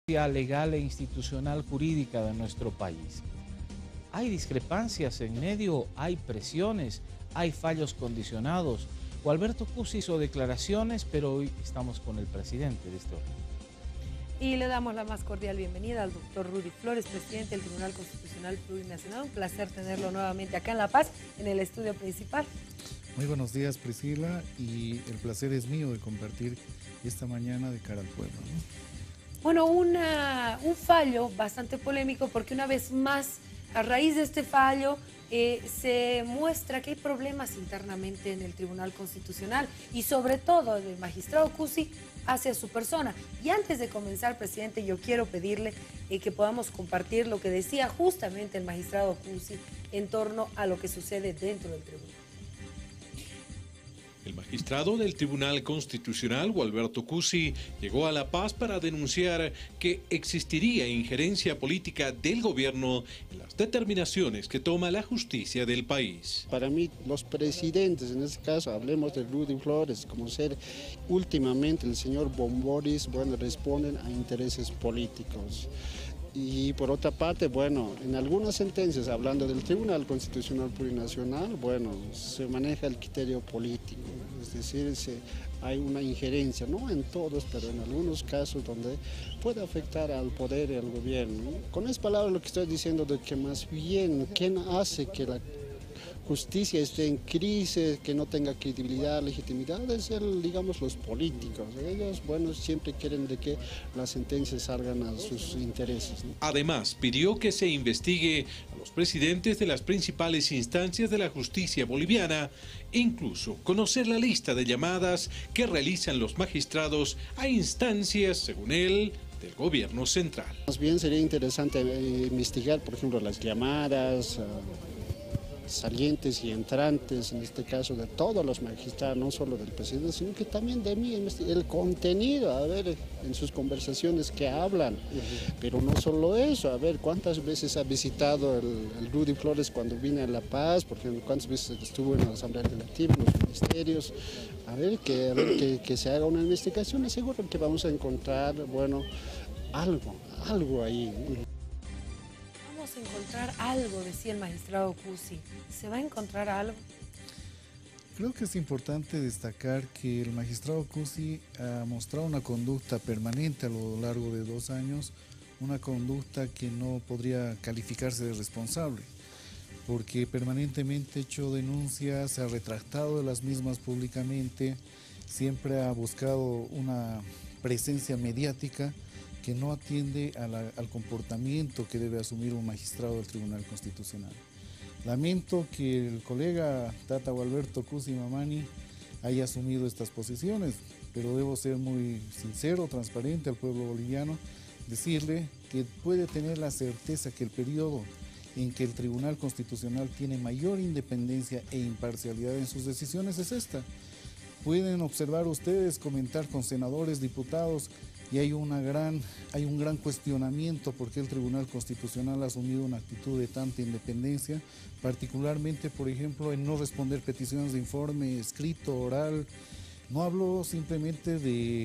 legal e institucional jurídica de nuestro país. Hay discrepancias en medio, hay presiones, hay fallos condicionados. Gualberto Cusi hizo declaraciones, pero hoy estamos con el presidente de este órgano. Y le damos la más cordial bienvenida al doctor Rudy Flores, presidente del Tribunal Constitucional Plurinacional. Un placer tenerlo nuevamente acá en La Paz, en el estudio principal. Muy buenos días, Priscila, y el placer es mío de compartir esta mañana de cara al pueblo, ¿no? Bueno, un fallo bastante polémico porque una vez más, a raíz de este fallo, se muestra que hay problemas internamente en el Tribunal Constitucional y sobre todo del magistrado Cusi hacia su persona. Y antes de comenzar, presidente, yo quiero pedirle que podamos compartir lo que decía justamente el magistrado Cusi en torno a lo que sucede dentro del tribunal. El magistrado del Tribunal Constitucional, Gualberto Cusi, llegó a La Paz para denunciar que existiría injerencia política del gobierno en las determinaciones que toma la justicia del país. Para mí, los presidentes, en este caso, hablemos de Rudy Flores, como ser últimamente el señor Bomboris, bueno, responden a intereses políticos. Y por otra parte, bueno, en algunas sentencias, hablando del Tribunal Constitucional Plurinacional, bueno, se maneja el criterio político, es decir, hay una injerencia, no en todos, pero en algunos casos donde puede afectar al poder y al gobierno. Con esas palabras lo que estoy diciendo de que más bien, ¿quién hace que la justicia esté en crisis, que no tenga credibilidad, legitimidad? Es digamos, los políticos. Ellos, bueno, siempre quieren de que las sentencias salgan a sus intereses, ¿no? Además, pidió que se investigue a los presidentes de las principales instancias de la justicia boliviana e incluso conocer la lista de llamadas que realizan los magistrados a instancias, según él, del gobierno central. Más bien sería interesante investigar, por ejemplo, las llamadas salientes y entrantes, en este caso de todos los magistrados, no solo del presidente, sino que también de mí, el contenido, a ver, en sus conversaciones que hablan, pero no solo eso, a ver, cuántas veces ha visitado el Rudy Flores cuando vine a La Paz, por ejemplo, cuántas veces estuvo en la Asamblea Legislativa, en los ministerios, a ver que se haga una investigación y seguro que vamos a encontrar, bueno, algo ahí, ¿no? Vamos a encontrar algo, decía el magistrado Cusi. ¿Se va a encontrar algo? Creo que es importante destacar que el magistrado Cusi ha mostrado una conducta permanente a lo largo de 2 años, una conducta que no podría calificarse de responsable, porque permanentemente ha hecho denuncias, se ha retractado de las mismas públicamente, siempre ha buscado una presencia mediática que no atiende al comportamiento que debe asumir un magistrado del Tribunal Constitucional. Lamento que el colega Tata Gualberto Cusi Mamani haya asumido estas posiciones, pero debo ser muy sincero, transparente al pueblo boliviano, decirle que puede tener la certeza que el periodo en que el Tribunal Constitucional tiene mayor independencia e imparcialidad en sus decisiones es esta. Pueden observar ustedes, comentar con senadores, diputados, y hay un gran cuestionamiento por qué el Tribunal Constitucional ha asumido una actitud de tanta independencia, particularmente, por ejemplo, en no responder peticiones de informe escrito, oral. No hablo simplemente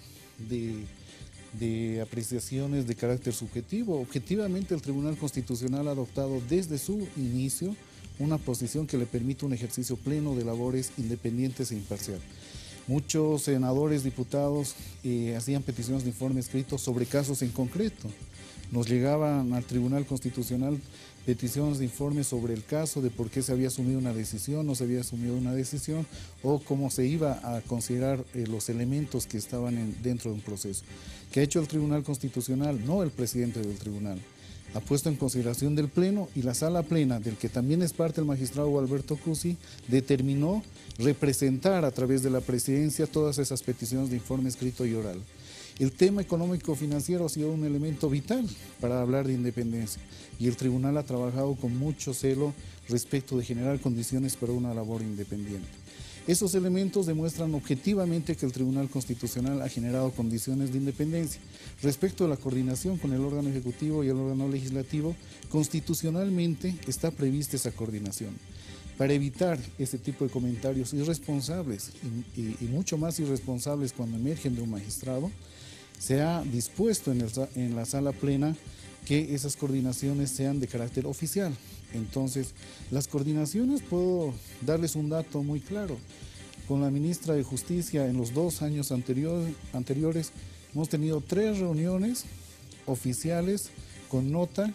de apreciaciones de carácter subjetivo. Objetivamente, el Tribunal Constitucional ha adoptado desde su inicio una posición que le permite un ejercicio pleno de labores independientes e imparcial. Muchos senadores, diputados hacían peticiones de informe escrito sobre casos en concreto. Nos llegaban al Tribunal Constitucional peticiones de informe sobre el caso, de por qué se había asumido una decisión, no se había asumido una decisión, o cómo se iba a considerar los elementos que estaban dentro de un proceso. ¿Qué ha hecho el Tribunal Constitucional? No el presidente del tribunal. Ha puesto en consideración del Pleno, y la Sala Plena, del que también es parte el magistrado Gualberto Cusi, determinó representar a través de la presidencia todas esas peticiones de informe escrito y oral. El tema económico-financiero ha sido un elemento vital para hablar de independencia, y el tribunal ha trabajado con mucho celo respecto de generar condiciones para una labor independiente. Esos elementos demuestran objetivamente que el Tribunal Constitucional ha generado condiciones de independencia. Respecto a la coordinación con el órgano ejecutivo y el órgano legislativo, constitucionalmente está prevista esa coordinación. Para evitar ese tipo de comentarios irresponsables y mucho más irresponsables cuando emergen de un magistrado, Se ha dispuesto en la sala plena que esas coordinaciones sean de carácter oficial. Entonces, las coordinaciones, puedo darles un dato muy claro. Con la ministra de Justicia en los 2 años anteriores hemos tenido 3 reuniones oficiales con nota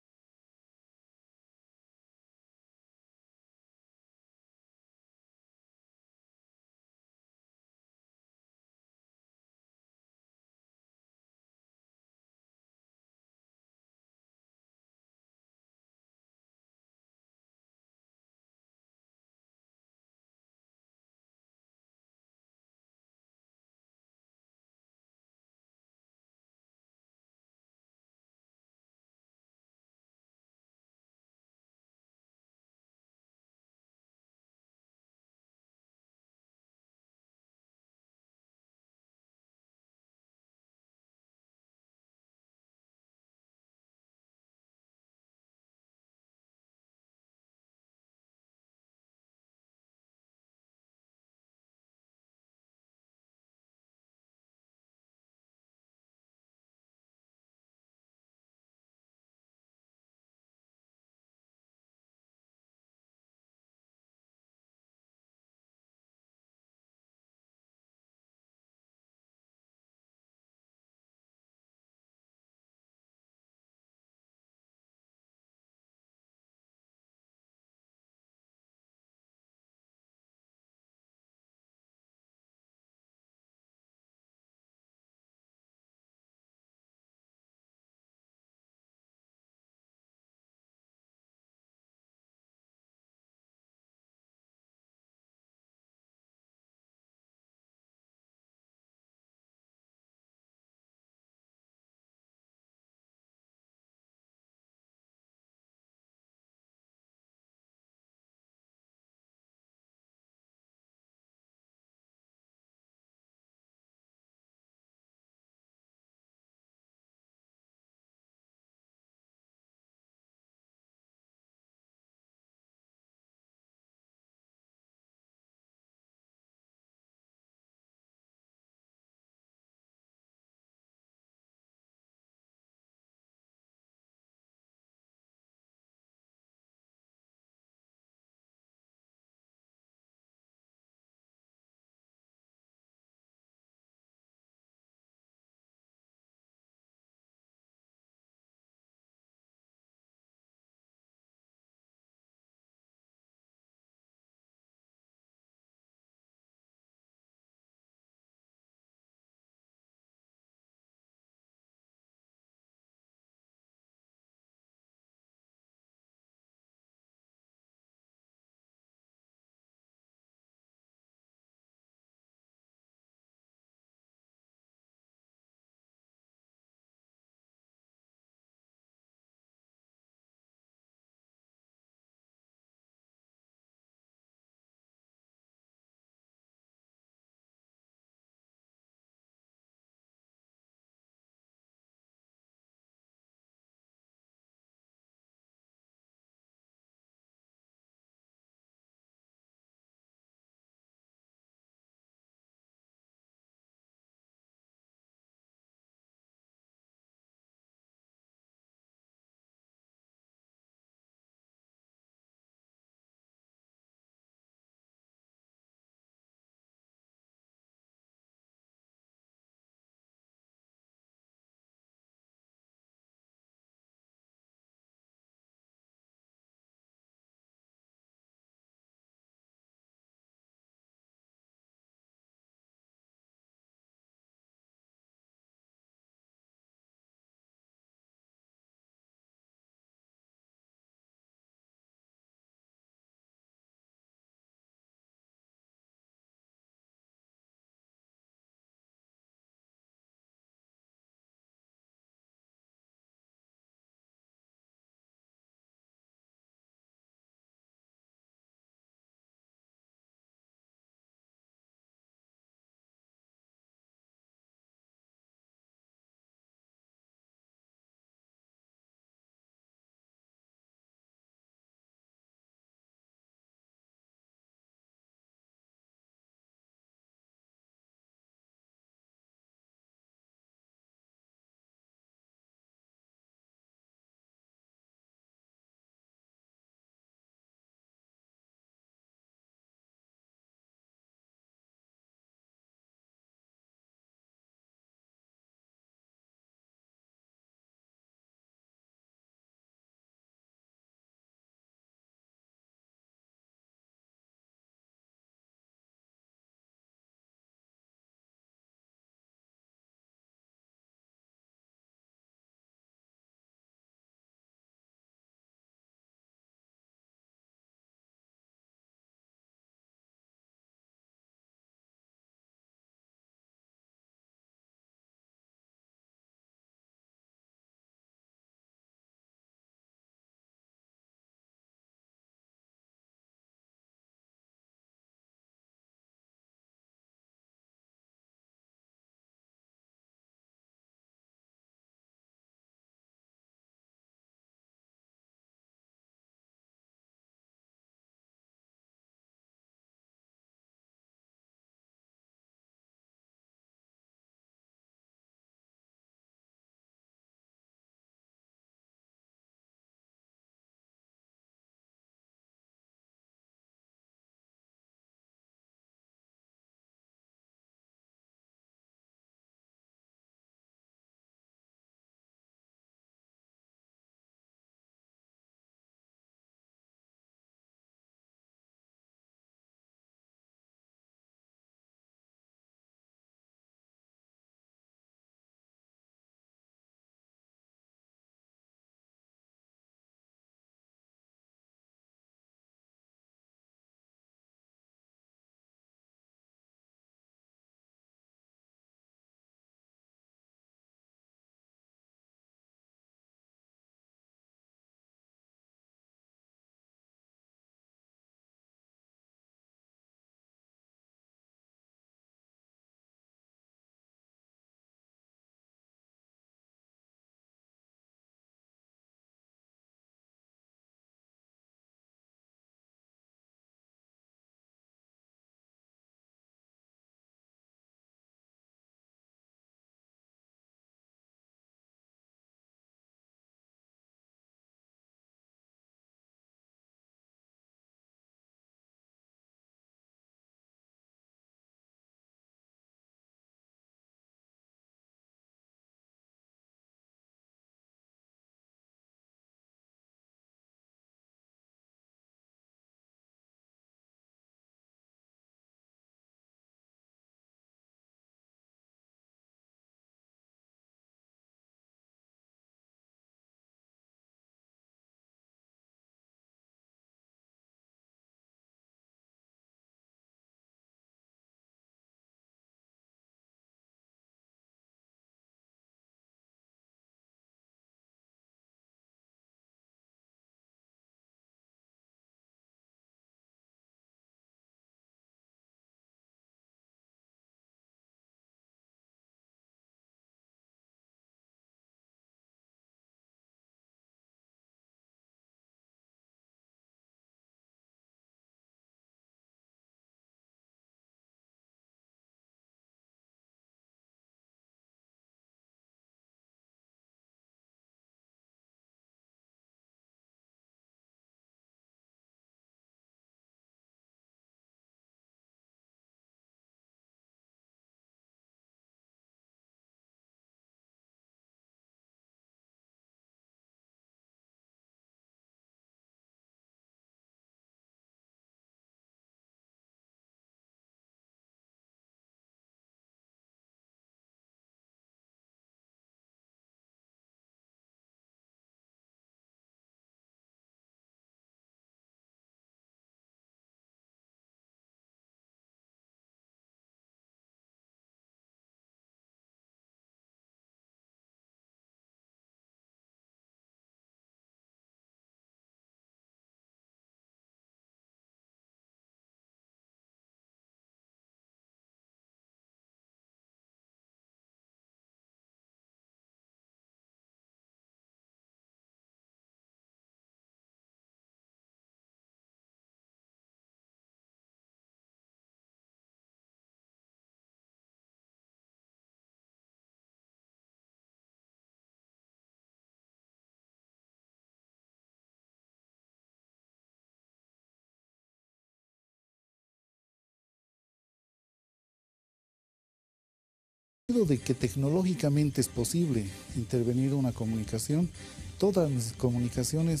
de que tecnológicamente es posible intervenir una comunicación, todas mis comunicaciones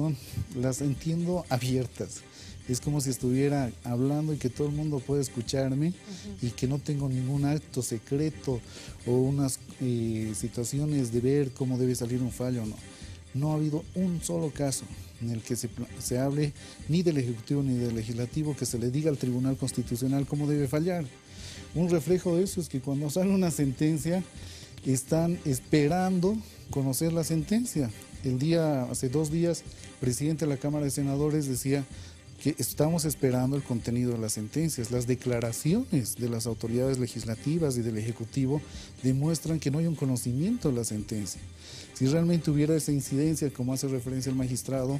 las entiendo abiertas. Es como si estuviera hablando y que todo el mundo puede escucharme y que no tengo ningún acto secreto o unas situaciones de ver cómo debe salir un fallo. No ha habido un solo caso en el que se hable ni del Ejecutivo ni del Legislativo que se le diga al Tribunal Constitucional cómo debe fallar. Un reflejo de eso es que cuando sale una sentencia están esperando conocer la sentencia. Hace 2 días, el presidente de la Cámara de Senadores decía que estamos esperando el contenido de las sentencias. Las declaraciones de las autoridades legislativas y del Ejecutivo demuestran que no hay un conocimiento de la sentencia. Si realmente hubiera esa incidencia, como hace referencia el magistrado,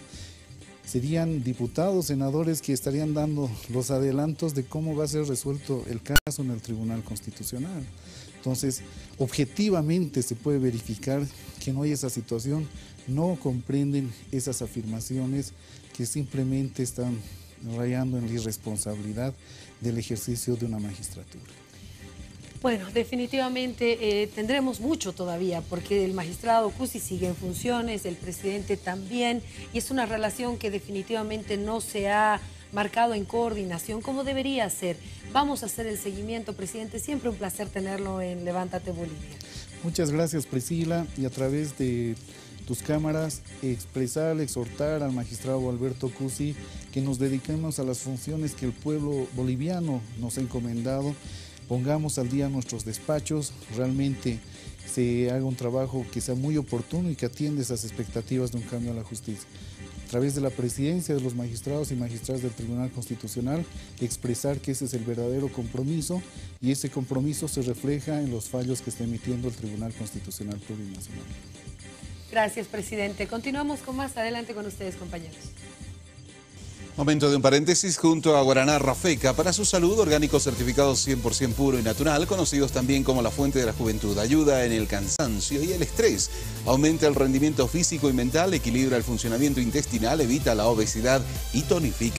serían diputados, senadores que estarían dando los adelantos de cómo va a ser resuelto el caso en el Tribunal Constitucional. Entonces, objetivamente se puede verificar que no hay esa situación, no comprenden esas afirmaciones que simplemente están rayando en la irresponsabilidad del ejercicio de una magistratura. Bueno, definitivamente tendremos mucho todavía porque el magistrado Cusi sigue en funciones, el presidente también, y es una relación que definitivamente no se ha marcado en coordinación como debería ser. Vamos a hacer el seguimiento, presidente. Siempre un placer tenerlo en Levántate Bolivia. Muchas gracias, Priscila, y a través de tus cámaras exhortar al magistrado Alberto Cusi que nos dediquemos a las funciones que el pueblo boliviano nos ha encomendado. Pongamos al día nuestros despachos, realmente se haga un trabajo que sea muy oportuno y que atienda esas expectativas de un cambio a la justicia. A través de la presidencia de los magistrados y magistradas del Tribunal Constitucional, expresar que ese es el verdadero compromiso y ese compromiso se refleja en los fallos que está emitiendo el Tribunal Constitucional Plurinacional. Gracias, presidente. Continuamos con más adelante con ustedes, compañeros. Momento de un paréntesis. Junto a Guaraná Rafeca, para su salud, orgánicos certificados 100% puro y natural, conocidos también como la fuente de la juventud. Ayuda en el cansancio y el estrés, aumenta el rendimiento físico y mental, equilibra el funcionamiento intestinal, evita la obesidad y tonifica